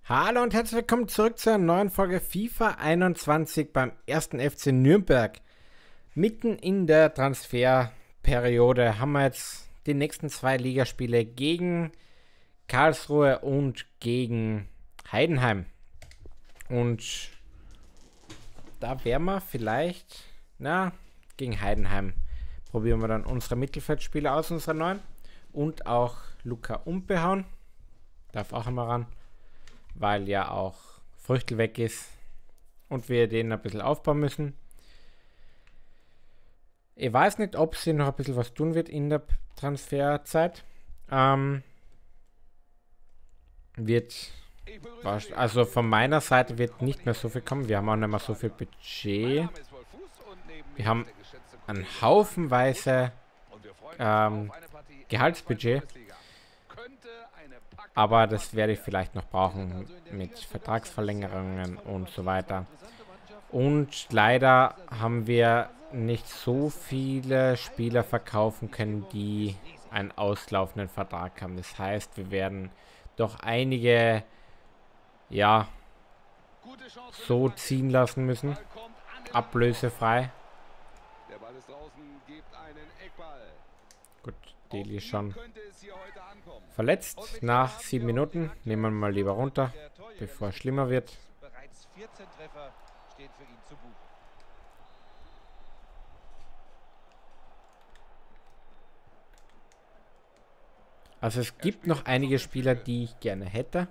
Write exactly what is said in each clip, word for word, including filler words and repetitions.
Hallo und herzlich willkommen zurück zu einer neuen Folge FIFA einundzwanzig beim ersten F C Nürnberg. Mitten in der Transferperiode haben wir jetzt die nächsten zwei Ligaspiele gegen Karlsruhe und gegen Heidenheim. Und da werden wir vielleicht, na, gegen Heidenheim probieren wir dann unsere Mittelfeldspieler aus, unsere neuen. Und auch Luca Umbehauen. Darf auch einmal ran. Weil ja auch Früchtel weg ist und wir den ein bisschen aufbauen müssen. Ich weiß nicht, ob sie noch ein bisschen was tun wird in der Transferzeit. Ähm, wird, also von meiner Seite wird nicht mehr so viel kommen. Wir haben auch nicht mehr so viel Budget. Wir haben einen Haufenweise ähm, Gehaltsbudget. Aber das werde ich vielleicht noch brauchen mit Vertragsverlängerungen und so weiter. Und leider haben wir nicht so viele Spieler verkaufen können, die einen auslaufenden Vertrag haben. Das heißt, wir werden doch einige, ja, so ziehen lassen müssen. Ablösefrei. Gut, Deli schon verletzt nach sieben Minuten. Nehmen wir mal lieber runter, bevor es schlimmer wird. Bereits vierzehn Treffer stehen für ihn zu Buche. Also es gibt noch einige Spieler, die ich gerne hätte.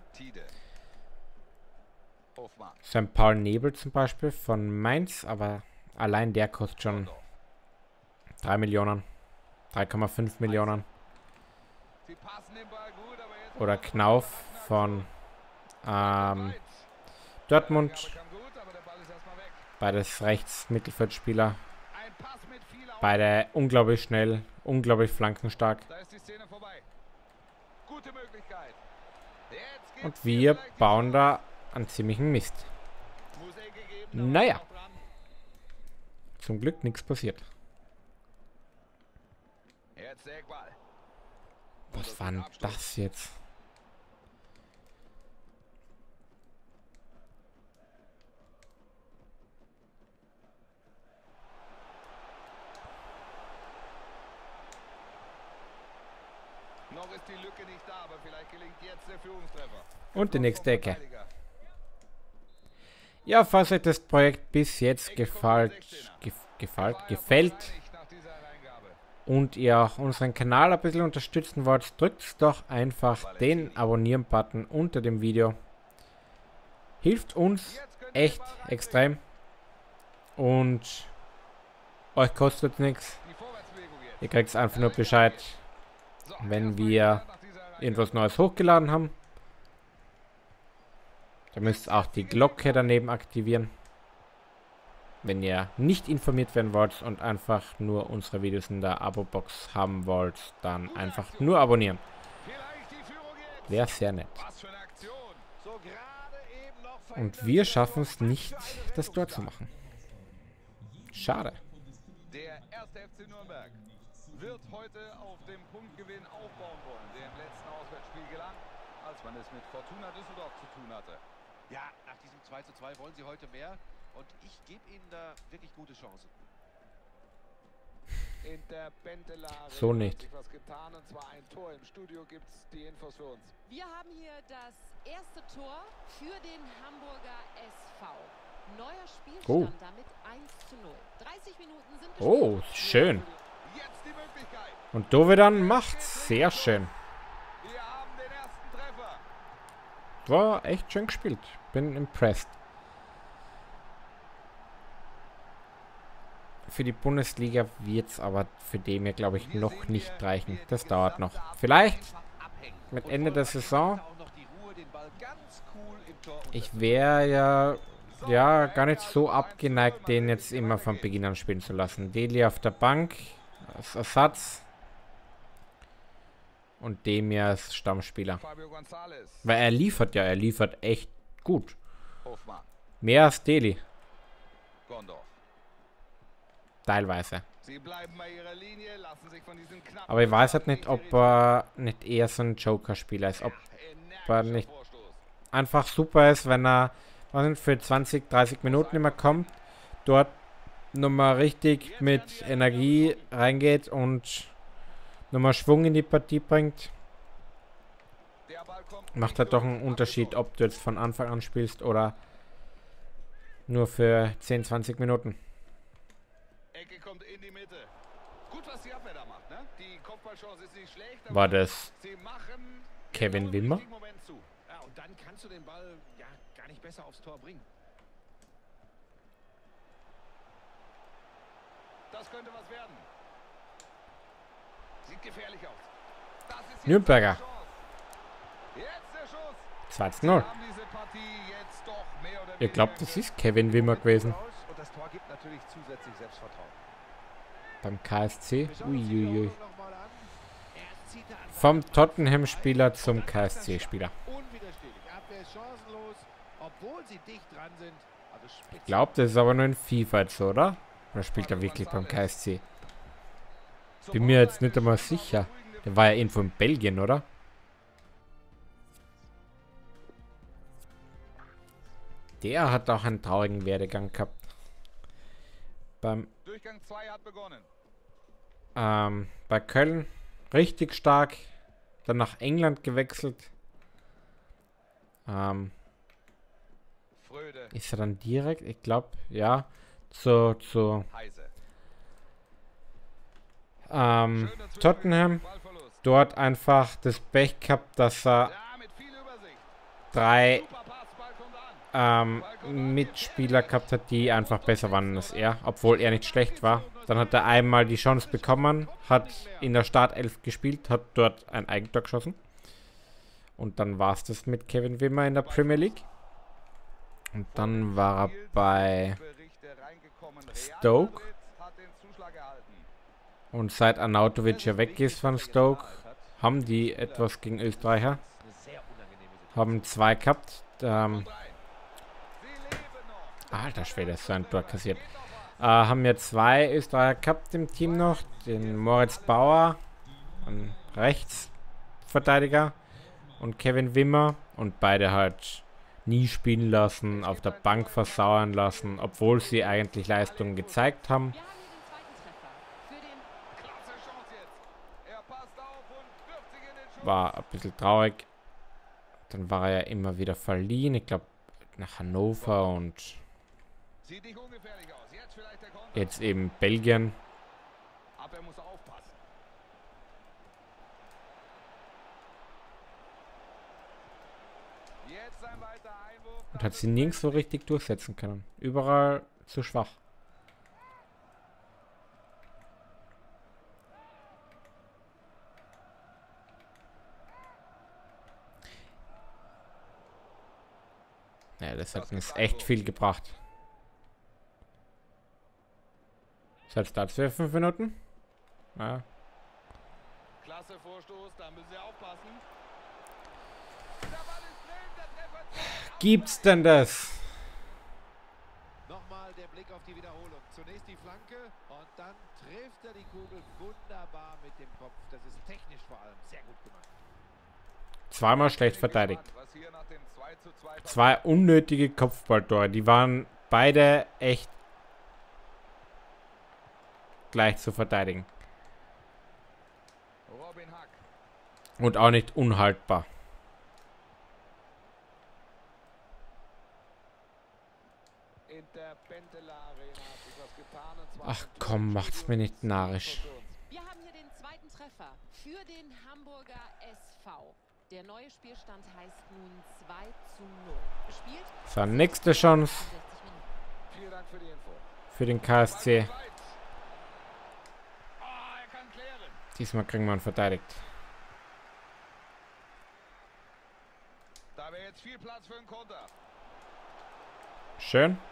So ein Paul Nebel zum Beispiel von Mainz, aber allein der kostet schon drei Millionen, drei Komma fünf Millionen. Oder Knauf von ähm, Dortmund. Beides rechts Mittelfeldspieler. Beide unglaublich schnell, unglaublich flankenstark. Und wir bauen da einen ziemlichen Mist. Naja. Zum Glück nichts passiert. Was war denn das jetzt? Noch ist die Lücke nicht da, aber vielleicht gelingt jetzt der Führungstreffer. Und die nächste Ecke. Ja, falls euch das Projekt bis jetzt gefällt, gef gefällt, gefällt und ihr auch unseren Kanal ein bisschen unterstützen wollt, drückt doch einfach den Abonnieren-Button unter dem Video. Hilft uns echt extrem und euch kostet nichts. Ihr kriegt einfach nur Bescheid, wenn wir irgendwas Neues hochgeladen haben. Da müsst ihr auch die Glocke daneben aktivieren. Wenn ihr nicht informiert werden wollt und einfach nur unsere Videos in der Abo-Box haben wollt, dann einfach nur abonnieren. Wäre sehr nett. Und wir schaffen es nicht, das Tor zu machen. Schade. Der erste F C Nürnberg wird heute auf dem Punktgewinn aufbauen wollen, der im letzten Auswärtsspiel gelang, als man es mit Fortuna Düsseldorf zu tun hatte. Ja, nach diesem zwei zu zwei wollen sie heute mehr und ich gebe ihnen da wirklich gute Chancen. In der Bentelare so nicht. hat sich was getan, und zwar ein Tor. Im Studio gibt es die Infos für uns. Wir haben hier das erste Tor für den Hamburger S V. Neuer Spielstand Oh. damit eins zu null. dreißig Minuten sind Oh, gespielt. schön. Jetzt die Möglichkeit. Und Dovedan macht's. Sehr schön. Wir haben den ersten Treffer. War echt schön gespielt. Bin impressed. Für die Bundesliga wird es aber für den mir, glaube ich, noch nicht reichen. Das dauert noch. Vielleicht mit Ende der Saison. Ich wäre ja, ja gar nicht so abgeneigt, den jetzt immer von Beginn an spielen zu lassen. Deli auf der Bank als Ersatz. Und dem ja als Stammspieler. Fabio González. Weil er liefert ja, er liefert echt gut. Hofmann. Mehr als Deli. Gondorf. Teilweise. Sie bleiben bei ihrer Linie, lassen sich von diesem knappen Aber ich weiß halt nicht, ob er nicht eher so ein Joker-Spieler ist. Ob er nicht einfach super ist, wenn er was nicht, für zwanzig, dreißig Minuten immer kommt, dort nochmal richtig mit Energie reingeht und nochmal Schwung in die Partie bringt. Macht halt doch einen Unterschied, ob du jetzt von Anfang an spielst oder nur für zehn, zwanzig Minuten. Ecke kommt in die Mitte. Gut, was die Abwehr da macht, ne? Die Kopfballchance ist nicht schlecht. War das Sie machen Kevin Wimmer? Moment zu. Ja, und dann kannst du den Ball ja gar nicht besser aufs Tor bringen. Das könnte was werden. Sieht gefährlich aus. Das ist jetzt Nürnberger. die Chance. Jetzt der Schuss. zwei zu Sie null. haben diese Partie jetzt doch mehr oder Ihr glaubt, weniger das ist Kevin Wimmer gewesen. Und das Tor gibt natürlich zusätzlich Selbstvertrauen. Beim K S C. Uiuiui. Vom Tottenham-Spieler zum K S C-Spieler. Unwiderstehlich. Abwehr ist chancenlos, obwohl sie dicht dran sind. Also Ich glaube, das ist aber nur in FIFA jetzt so, oder? Oder spielt er wirklich beim K S C? Bin mir jetzt nicht einmal sicher. Der war ja irgendwo in Belgien, oder? Der hat auch einen traurigen Werdegang gehabt. Beim, Durchgang zwei hat begonnen. ähm, bei Köln richtig stark. Dann nach England gewechselt. Ähm, Fröde, ist er dann direkt? Ich glaube, ja. Zu, zu Heise. ähm, Schöner Zwischenspiel, Tottenham. Ballverlust. Dort einfach das Pech gehabt, dass er Ja, mit viel Übersicht. drei Super Pass, Ball kommt an. ähm, Mitspieler gehabt hat, die einfach besser waren als er, obwohl er nicht schlecht war. Dann hat er einmal die Chance bekommen, hat in der Startelf gespielt, hat dort ein Eigentor geschossen. Und dann war es das mit Kevin Wimmer in der Premier League. Und dann war er bei Berichte reingekommen. Stoke. Real Madrid hat den Zuschlag erhalten. Und seit Arnautovic ja weg ist von Stoke, haben die etwas gegen Österreicher. Haben zwei gehabt. Ähm, alter Schwede, so ein Tor kassiert. Äh, haben ja zwei Österreicher gehabt im Team noch. Den Moritz Bauer, ein Rechtsverteidiger, und Kevin Wimmer. Und beide halt nie spielen lassen, auf der Bank versauern lassen, obwohl sie eigentlich Leistungen gezeigt haben. Wir haben hier den zweiten Treffer für den Klasse Chance jetzt. Er passt auf und wirft sich in den Schuss. War ein bisschen traurig. Dann war er ja immer wieder verliehen. Ich glaube, nach Hannover und Sieht nicht ungefährlich aus. Jetzt vielleicht der Konter. jetzt eben Belgien. Aber er muss aufpassen. Jetzt ein weiter Einwurf. Und hat sie nirgends so richtig durchsetzen können. Überall zu schwach. Ja, das hat uns echt viel gebracht. Setzt das für fünf Minuten? Ja. Klasse Vorstoß, da müssen sie aufpassen. Der Ball ist drin, der Treffer zählt. Gibt's denn das? Nochmal der Blick auf die Wiederholung. Zunächst die Flanke und dann trifft er die Kugel wunderbar mit dem Kopf. Das ist technisch vor allem sehr gut gemacht. Zweimal schlecht verteidigt. Was hier nach dem zwei zu zwei Zwei unnötige Kopfballtore. Die waren beide echt gleich zu verteidigen. Robin Hack. Und auch nicht unhaltbar. In der Benteler Arena hat sich was getan. Und zwar Ach komm, macht's mir nicht narrisch. Wir haben hier den zweiten Treffer für den Hamburger S V. Der neue Spielstand heißt nun zwei zu null. Gespielt So, nächste Chance sechzig Minuten. Vielen Dank für die Info. für den K S C. Ball weit. Ah, er kann klären. Diesmal kriegen wir ihn verteidigt. Da wäre jetzt viel Platz für einen Konter. Schön.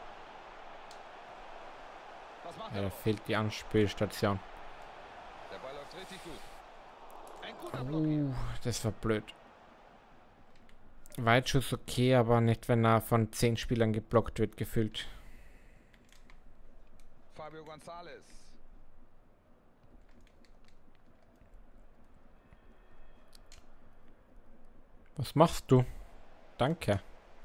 Was macht Ja, er? da fehlt die Anspielstation. Der Ball läuft richtig gut. Ein guter Block hier. Uh, das war blöd. Weitschuss okay, aber nicht, wenn er von zehn Spielern geblockt wird, gefühlt. Fabio González. Was machst du? danke.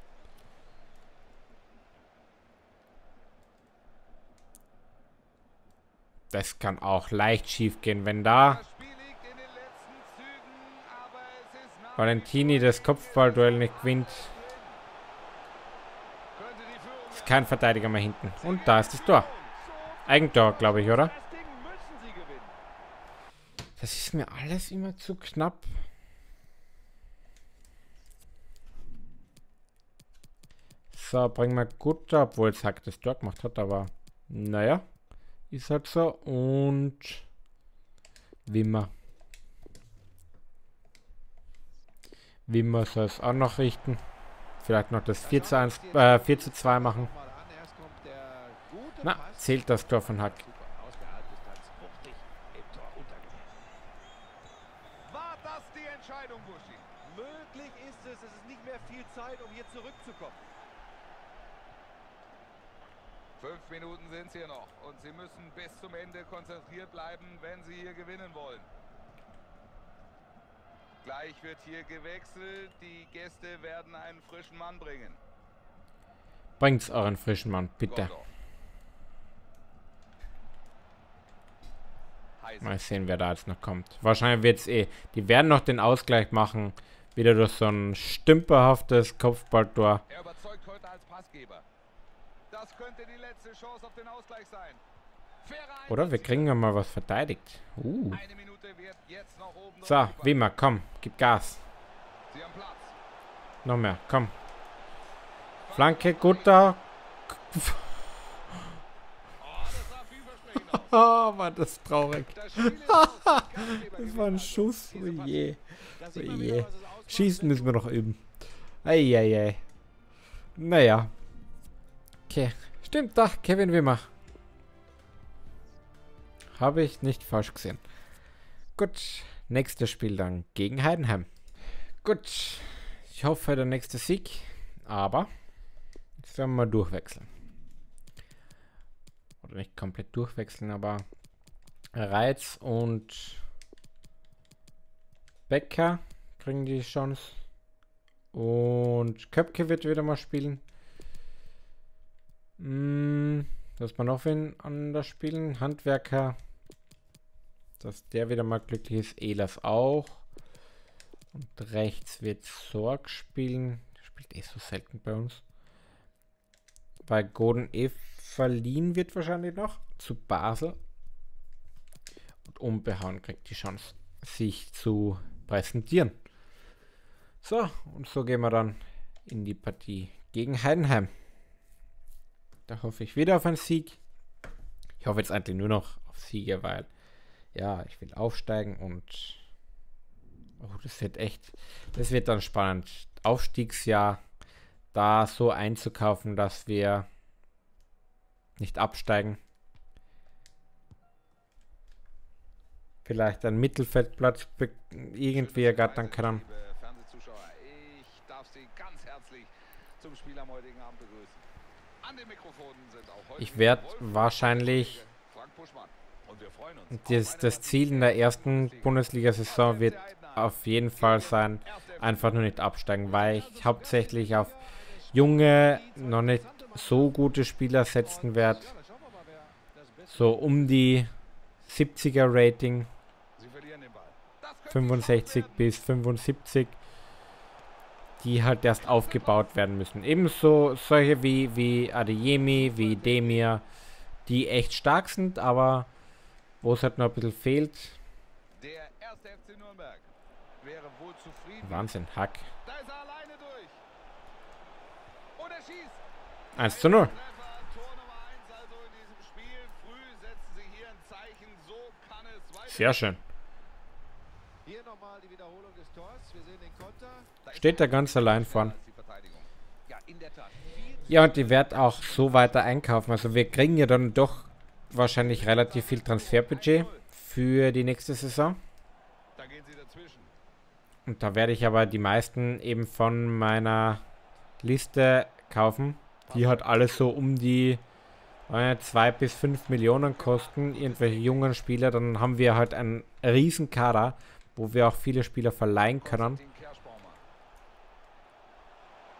Das kann auch leicht schief gehen, wenn da Valentini das Kopfballduell nicht gewinnt. Ist kein Verteidiger mehr hinten. Und da ist das Tor. Eigentor, glaube ich, oder? Das ist mir alles immer zu knapp. So, bringen wir gut, obwohl es Hack das Tor gemacht hat, aber naja. Ist halt so. Und Wimmer. Wimmer soll es auch noch richten. Vielleicht noch das vier zu eins, äh, vier zu zwei machen. Na, zählt das Tor von Hack. War das die Entscheidung, Buschi? Möglich ist es, es ist nicht mehr viel Zeit, um hier zurückzukommen. Fünf Minuten sind es hier noch und sie müssen bis zum Ende konzentriert bleiben, wenn sie hier gewinnen wollen. Gleich wird hier gewechselt. Die Gäste werden einen frischen Mann bringen. Bringt's euren frischen Mann, bitte. Mal sehen, wer da jetzt noch kommt. Wahrscheinlich wird es eh. Die werden noch den Ausgleich machen. Wieder durch so ein stümperhaftes Kopfballtor. Er überzeugt heute als Passgeber. Das könnte die letzte Chance auf den Ausgleich sein. Oder wir kriegen ja mal was verteidigt. Uh. Eine Minute wird jetzt noch oben. So, Wimmer, komm, gib Gas. Sie haben Platz. Noch mehr, komm. Flanke, guter. Oh, war das traurig. Das war ein Schuss. Oh je. Oh je. Schießen müssen wir noch üben. Eieiei. Naja. Okay. Stimmt, da, Kevin Wimmer. Habe ich nicht falsch gesehen. Gut. Nächstes Spiel dann gegen Heidenheim. Gut. Ich hoffe, der nächste Sieg. Aber jetzt werden wir mal durchwechseln. Oder nicht komplett durchwechseln, aber Reitz und Becker kriegen die Chance. Und Köpke wird wieder mal spielen. Hm, dass man noch wen anders spielen. Handwerker. Dass der wieder mal glücklich ist. Ehlers auch. Und rechts wird Sorg spielen. Der spielt eh so selten bei uns. Weil Golden eh verliehen wird wahrscheinlich noch zu Basel. Und Unbehauen kriegt die Chance, sich zu präsentieren. So, und so gehen wir dann in die Partie gegen Heidenheim. Da hoffe ich wieder auf einen Sieg. Ich hoffe jetzt eigentlich nur noch auf Siege, weil ja, ich will aufsteigen und oh, das wird echt, das wird dann spannend. Aufstiegsjahr, da so einzukaufen, dass wir nicht absteigen. Vielleicht einen Mittelfeldplatz irgendwie ergattern können. Ich darf Sie ganz herzlich zum Spiel am heutigen Abend begrüßen. An den Mikrofonen sind auch heute ich werde wahrscheinlich das, das Ziel in der ersten Bundesliga-Saison wird auf jeden Fall sein, einfach nur nicht absteigen, weil ich hauptsächlich auf junge, noch nicht so gute Spieler setzen werde. So um die siebziger Rating. fünfundsechzig bis fünfundsiebzig. Die halt erst aufgebaut werden müssen. Ebenso solche wie, wie Adeyemi, wie Demir, die echt stark sind, aber wo es halt noch ein bisschen fehlt. Der erste F C Nürnberg wäre wohl zufrieden. Wahnsinn, Hack. Da ist er alleine durch. Und er schießt. eins zu null. Tor Nummer eins also in diesem Spiel. Früh setzen sie hier ein Zeichen. So kann es weitergehen. Sehr schön. Hier nochmal die Wiederholung des Tors. Wir sehen den Konter. Steht da ganz allein vorn. Ja, und die wird auch so weiter einkaufen. Also wir kriegen ja dann doch wahrscheinlich relativ viel Transferbudget für die nächste Saison. Und da werde ich aber die meisten eben von meiner Liste kaufen. Die hat alles so um die zwei bis fünf Millionen kosten. Irgendwelche jungen Spieler. Dann haben wir halt einen riesen Kader, wo wir auch viele Spieler verleihen können.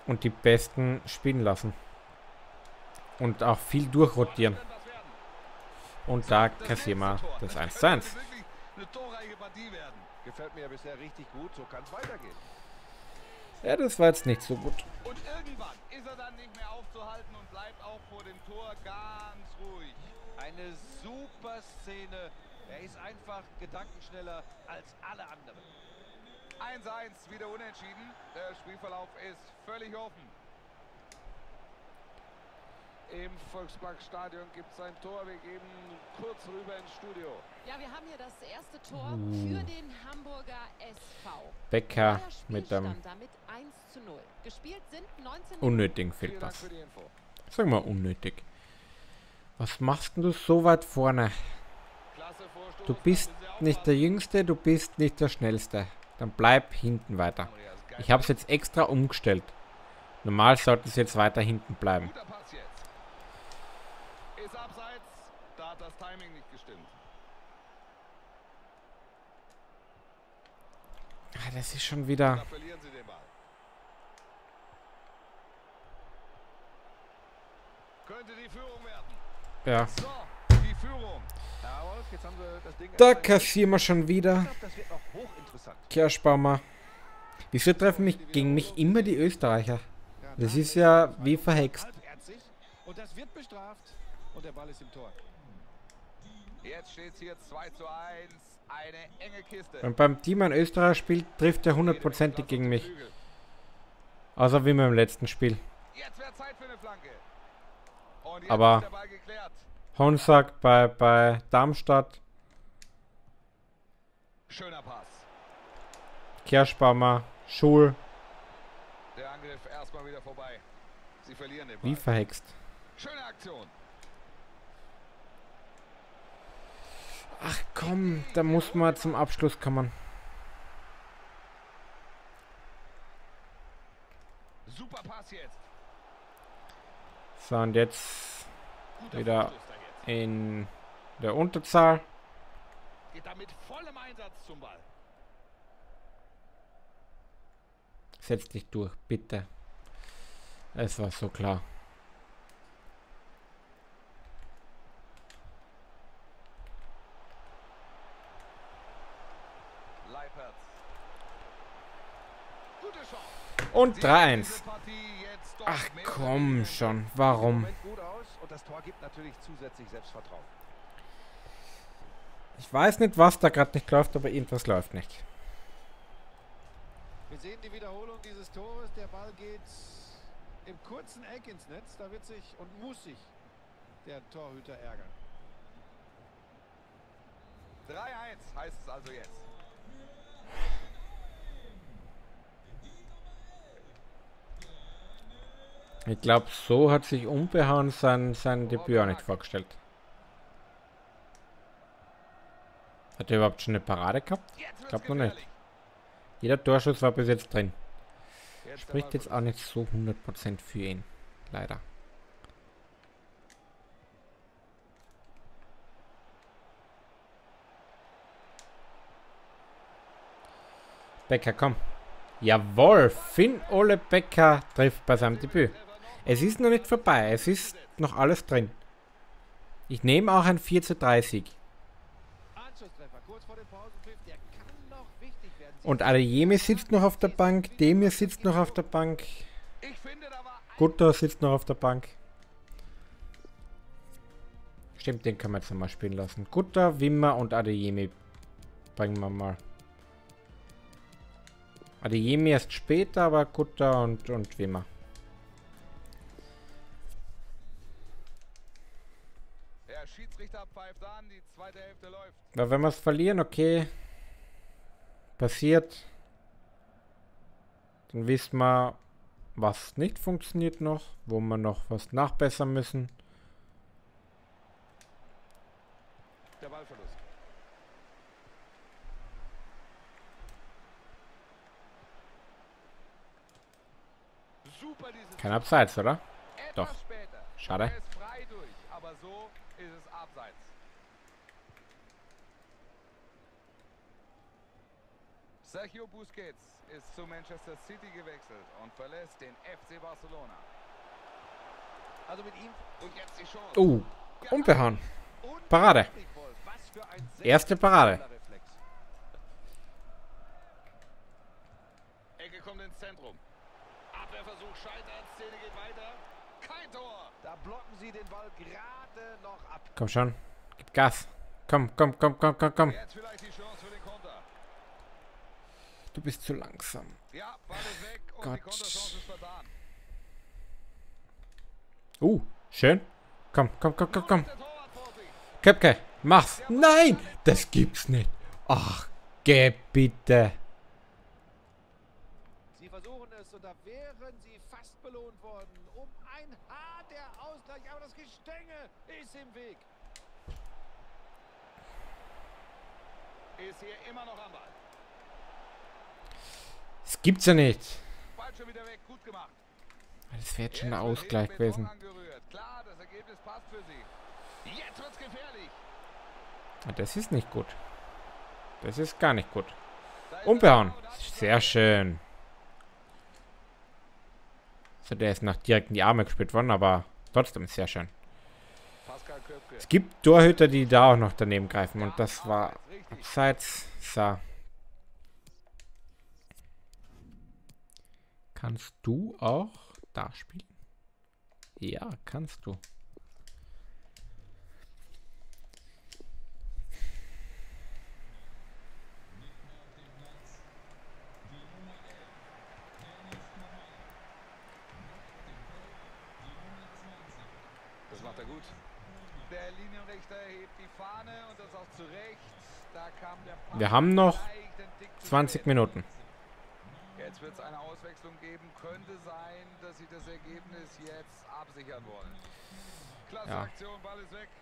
und die Besten spielen lassen. Und auch viel durchrotieren. Und da kassieren wir das eins zu eins. Eine torreiche Partie werden. Gefällt mir ja bisher richtig gut, so kann es weitergehen. Ja, das war jetzt nicht so gut. Und irgendwann ist er dann nicht mehr aufzuhalten und bleibt auch vor dem Tor ganz ruhig. Eine super Szene. Er ist einfach gedankenschneller als alle anderen. eins eins, wieder unentschieden. Der Spielverlauf ist völlig offen. Im Volksparkstadion gibt es ein Tor. Wir geben kurz rüber ins Studio. Ja, wir haben hier das erste Tor für den Hamburger S V. Becker Neuer mit dem Spielstand damit eins zu null. Gespielt sind neunzehn unnötigen Vielen Dank Fehlpass. für die Info. Sag mal unnötig. Was machst denn du so weit vorne? Klasse Vorstoß. Du bist nicht der Jüngste, du bist nicht der Schnellste. Dann bleib hinten weiter. Ich habe es jetzt extra umgestellt. Normal sollte es jetzt weiter hinten bleiben. Guter Pass jetzt. Ist abseits. Da hat das Timing nicht gestimmt. Ah, das ist schon wieder... Da verlieren sie den Ball. Könnte die Führung werden. Ja, So, die Führung. Ja, Wolf, jetzt haben wir das Ding. da kassieren wir schon wieder. Ich glaube, das wird noch hochinteressant. Kerschbaumer. Wieso treffen mich gegen mich immer die Österreicher? Ja, Das da ist ja wie verhext. halbherzig. Und das wird bestraft. Und der Ball ist im Tor. Jetzt steht es hier zwei zu eins. Eine enge Kiste. Wenn beim Team ein Österreicher spielt, trifft er hundertprozentig gegen mich. Außer wie beim letzten Spiel. Jetzt wäre Zeit für eine Flanke. Und jetzt Aber- ist der Ball geklärt. Honsack bei, bei Darmstadt. Schöner Pass. Kerschbaumer. Schul. Der Angriff erstmal wieder vorbei. Sie verlieren den Ball. Wie verhext. Schöne Aktion. Ach komm, da muss man zum Abschluss kommen. Super Pass jetzt. So, und jetzt Guter wieder Vorstoß da jetzt. in der Unterzahl. Geht da mit vollem Einsatz zum Ball. Setz dich durch, bitte. Es war so klar. Leipertz. Gute Chance. Und drei eins. Diese Partie jetzt doch Ach mehr oder komm weniger schon, Im warum? Moment gut aus. Und das Tor gibt natürlich zusätzlich Selbstvertrauen. Ich weiß nicht, was da gerade nicht läuft, aber irgendwas läuft nicht. Wir sehen die Wiederholung dieses Tores. Der Ball geht im kurzen Eck ins Netz. Da wird sich und muss sich der Torhüter ärgern. drei eins heißt es also jetzt. Ich glaube, so hat sich Unbehauen sein, sein Debüt auch nicht vorgestellt. Hat er überhaupt schon eine Parade gehabt? Jetzt wird's Glaub noch nicht. gefährlich. Jeder Torschuss war bis jetzt drin. Jetzt der Spricht Ball jetzt auch nicht so hundert Prozent für ihn. Leider. Becker, komm. Jawohl, Finn Ole Becker trifft bei seinem Debüt. Es ist noch nicht vorbei, es ist noch alles drin. Ich nehme auch ein vier zu drei Sieg. Anschlusstreffer kurz vor dem Pausenpfiff. Der kann noch wichtig werden. Sie Und Adeyemi sitzt noch auf der Bank, Demir sitzt noch auf der Bank, Ich finde, da war ein Gutter sitzt noch auf der Bank. Stimmt, den kann man jetzt nochmal spielen lassen. Gutter, Wimmer und Adeyemi bringen wir mal. Adeyemi erst später, aber Gutter und, und Wimmer. Der Schiedsrichter pfeift an, die zweite Hälfte läuft. Weil wenn wir es verlieren, okay, passiert, dann wissen wir, was nicht funktioniert noch, wo wir noch was nachbessern müssen. Der Ballverlust. Super dieses Kein Abseits, oder? Etwas Doch. später. Schade. Er ist frei durch, aber so ist es abseits. Sergio Busquets ist zu Manchester City gewechselt und verlässt den F C Barcelona. Also mit ihm und jetzt die Chance. Oh, umbehauen. Parade. Erste Parade. Ecke kommt ins Zentrum. Abwehrversuch scheitert. Szene geht weiter. Kein Tor. Da blocken sie den Ball gerade noch ab. Komm schon. Gib Gas. Komm, komm, komm, komm, komm, komm. Jetzt vielleicht die Chance für den Konter. Du bist zu langsam. Ja, Ball ist weg und Gott. die Konterchance ist vertan. Uh, schön. Komm, komm, komm, komm, komm. Der Torwart vor sich. Köpke, mach's. Nein, das gibt's nicht. Ach, geh bitte. Sie versuchen es und da wären sie fast belohnt worden. Um ein Haar der Ausgleich, aber das Gestänge ist im Weg. Ist hier immer noch am Ball. Das gibt's ja nicht. Ball schon wieder weg. Gut gemacht. Das wäre jetzt schon ein Er ist Ausgleich mit gewesen. Beton angerührt. Klar, das Ergebnis passt für sie. Jetzt wird's gefährlich. Das ist nicht gut. Das ist gar nicht gut. Da ist Umbehauen. er und hat Sehr schön. So, der ist noch direkt in die Arme gespielt worden, aber trotzdem sehr schön. Pascal Köpke. Es gibt Torhüter, die da auch noch daneben greifen und das war abseits. So. Kannst du auch da spielen? Ja, kannst du. Das macht er gut. Der Linienrichter hebt die Fahne und das auch zurecht. Da kam der Pass Wir haben noch leicht ein Tick zu zwanzig spät. Minuten. Jetzt wird es eine Auswechslung geben. Könnte sein, dass sie das Ergebnis jetzt absichern wollen. Klasse Ja. Aktion, Ball ist weg.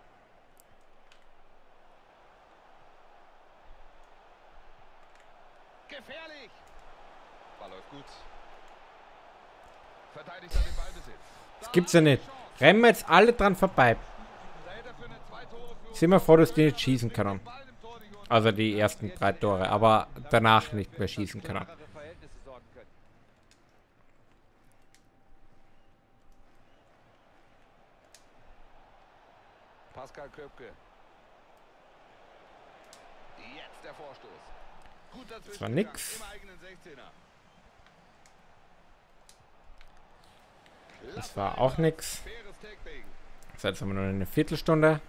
Gefährlich. Ball läuft gut. Verteidigt er den Ballbesitz. Das gibt's ja nicht. Rennen wir jetzt alle dran vorbei. Da hätte er für eine zwei Tore Führung Sind wir froh, dass die nicht schießen können. Ball im Tor nicht unter. Also die ersten drei Tore, aber danach nicht mehr schießen können. Klarere Verhältnisse sorgen können. Pascal Köpke. Jetzt der Vorstoß. Gut dazwischen Das war gegangen, nix. im eigenen sechzehner. Das war auch nix. Faires Tackling. So, jetzt haben wir nur eine Viertelstunde.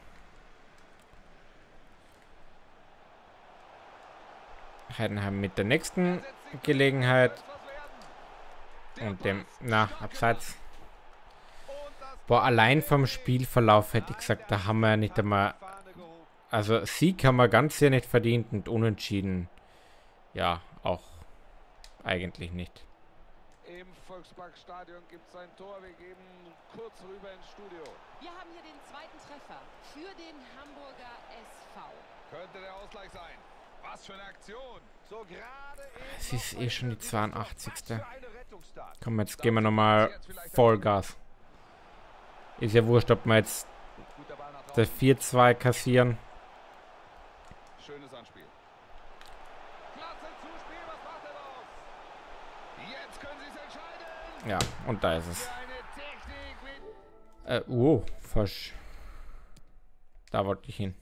Heidenheim mit der nächsten Gelegenheit. Was werden? Und dem, na, abseits. Und das Boah, allein vom Spielverlauf hätte ich gesagt, da haben wir nicht einmal, Fahne gehoben. also Sieg haben wir ganz sehr nicht verdient und unentschieden. Ja, auch eigentlich nicht. im Volksparkstadion gibt es ein Tor. Wir geben kurz rüber ins Studio. Wir haben hier den zweiten Treffer für den Hamburger S V. Könnte der Ausgleich sein. Was für eine Aktion. So gerade eben Es ist noch eh schon die eine zweiundachtzigste Was für eine Rettungstat. Komm, jetzt gehen wir nochmal Vollgas. Ist ja wurscht, ob wir jetzt Guter Ball nach das draußen. vier zwei kassieren. Schönes Anspiel. Klasse Zuspiel. Was macht er draus? Jetzt können sie es entscheiden. Ja, und da ist es. Für eine Technik mit Äh, oh, falsch. Da wollte ich hin.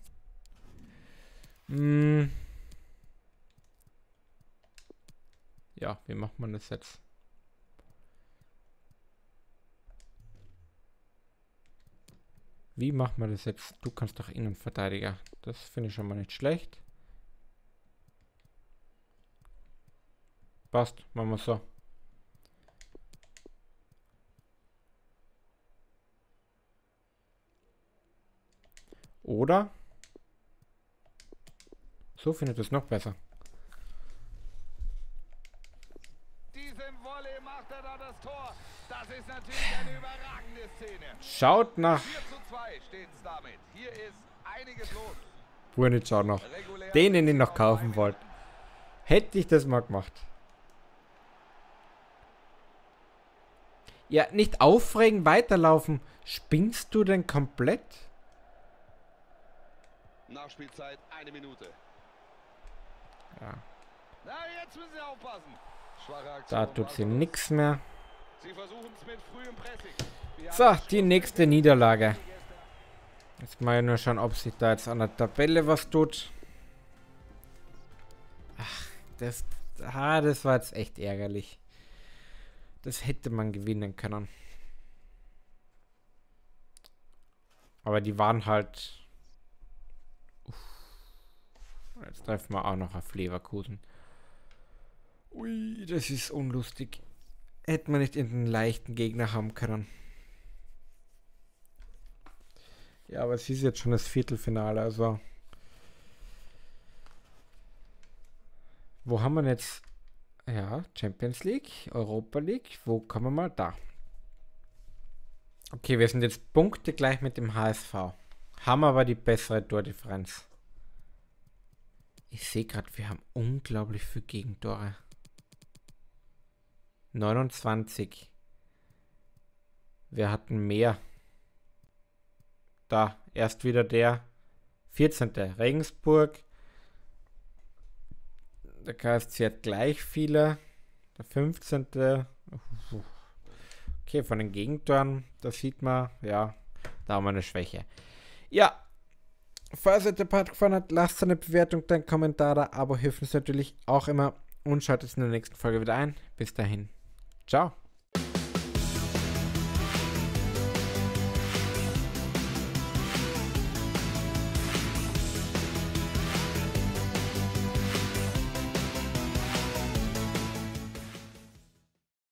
Hm. Ja, wie macht man das jetzt? Wie macht man das jetzt? Du kannst doch Innenverteidiger. Das finde ich schon mal nicht schlecht. Passt, machen wir so. Oder? So findet es noch besser. diesem Volley macht er da das Tor. Das ist natürlich eine überragende Szene. Schaut nach vier zu zwei steht es damit. Hier ist einiges los. Punic auch noch. Regulär Den, den ich noch kaufen wollte. Hätte ich das mal gemacht. Ja, nicht aufregen, weiterlaufen. Spinnst du denn komplett? Nachspielzeit eine Minute. Ja. Na, jetzt müssen sie aufpassen. Schwache Aktion. Da tut sie nichts mehr. Sie versuchen es mit frühem Pressing. Wir So, haben die nächste Niederlage. Jetzt mal nur schauen, ob sich da jetzt an der Tabelle was tut. Ach, das, ah, das war jetzt echt ärgerlich. Das hätte man gewinnen können. Aber die waren halt... Uff. Jetzt treffen wir auch noch auf Leverkusen. Ui, das ist unlustig. Hätte man nicht irgendeinen leichten Gegner haben können. Ja, aber es ist jetzt schon das Viertelfinale, also... Wo haben wir jetzt... Ja, Champions League, Europa League. Wo kommen wir mal? Da. Okay, wir sind jetzt Punkte gleich mit dem H S V. Haben aber die bessere Tordifferenz. Ich sehe gerade, wir haben unglaublich viele Gegentore. neunundzwanzig. Wir hatten mehr. Da, erst wieder der vierzehnte Regensburg. Der K F C hat gleich viele. Der fünfzehnte Okay, von den Gegentoren, da sieht man, ja, da haben wir eine Schwäche. Ja, falls euch der Part gefallen hat, lasst eine Bewertung, einen Kommentar da, aber hilft uns natürlich auch immer und schaltet in der nächsten Folge wieder ein. Bis dahin, ciao.